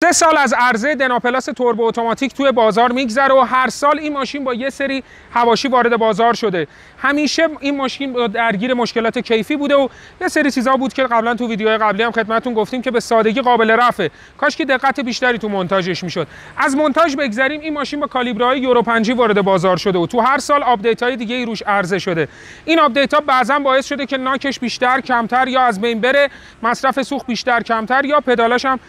3 سال از عرضه دناپلاس توربو اتوماتیک توی بازار میگذره و هر سال این ماشین با یه سری حواشی وارد بازار شده. همیشه این ماشین درگیر مشکلات کیفی بوده و یه سری چیزا بود که قبلا تو ویدیوهای قبلی هم خدمتتون گفتیم که به سادگی قابل رفعه. کاش که دقت بیشتری تو مونتاژش میشد. از مونتاژ بگذریم، این ماشین با کالیبرهای یورو 5 وارد بازار شده و تو هر سال آپدیت‌های دیگه روش عرضه شده. این آپدیت‌ها بعضا باعث شده که ناکش بیشتر کمتر یا از بین بره، مصرف سوخت بیشتر کمتر یا پدالاش هم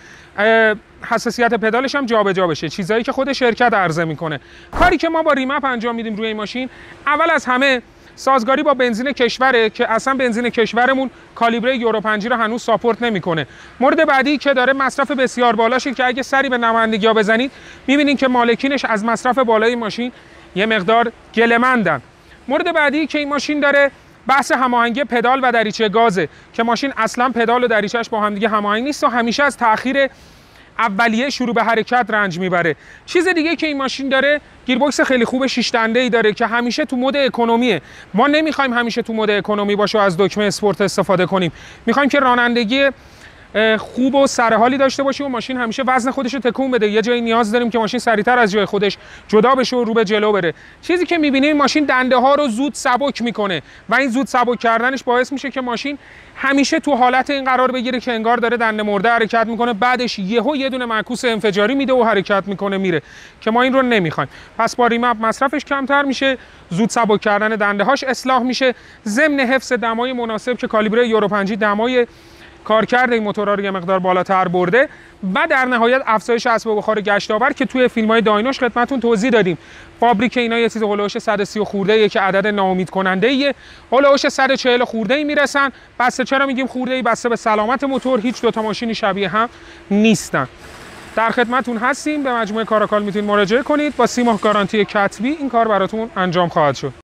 حساسیت پدالش هم جابجا بشه، چیزایی که خود شرکت عرضه میکنه. کاری که ما با ریمپ انجام میدیم روی این ماشین، اول از همه سازگاری با بنزین کشوره که اصلا بنزین کشورمون کالیبره یورو 5 رو هنوز ساپورت نمیکنه. مورد بعدی که داره مصرف بسیار بالاشه که اگه سری به نمایندگی‌ها بزنید میبینید که مالکینش از مصرف بالای ماشین یه مقدار گله‌مندن. مورد بعدی که این ماشین داره بحث هماهنگی پدال و دریچه گازه که ماشین اصلا پدال و دریچه‌اش با هم دیگه هماهنگ نیست و همیشه از تأخیر اولیه شروع به حرکت رنج میبره. چیز دیگه که این ماشین داره، گیربکس خیلی خوب 6 دنده‌ای داره که همیشه تو مود اکونومیه. ما نمیخوایم همیشه تو مود اکونومی باشه و از دکمه اسپورت استفاده کنیم. میخوایم که رانندگی خوب و سرحالی داشته باشیم و ماشین همیشه وزن خودش رو تکون بده. یه جایی نیاز داریم که ماشین سریعتر از جای خودش جدا بشه و رو به جلو بره. چیزی که می‌بینیم ماشین دنده ها رو زود سبک میکنه و این زود سبک کردنش باعث میشه که ماشین همیشه تو حالت این قرار بگیره که انگار داره دنده مرده حرکت میکنه، بعدش یه دونه معکوس انفجاری میده و حرکت میکنه میره، که ما این رو نمیخوایم. پس با ریمپ مصرفش کمتر میشه، زود سبک کردن دنده هاش اصلاح میشه، ضمن حفظ دمای مناسب که کالیبره یورو 5 دمای کارکرد این موتورها رو یه مقدار بالاتر برده و در نهایت افزایش اسب بخار گشت‌آور که توی فیلم‌های داینوش خدمتتون توضیح دادیم. فابریک اینا یه چیز هولوش 130 خورده‌ای که عدد ناامید کننده‌ایه، هولوش 140 خورده‌ای میرسن. بسته چرا میگیم خورده‌ای؟ بسته به سلامت موتور. هیچ دو تا ماشینی شبیه هم نیستن. در خدمتتون هستیم. به مجموعه کاراکال میتونید مراجعه کنید. با 30 ماه گارانتی کتبی این کار براتون انجام خواهد شد.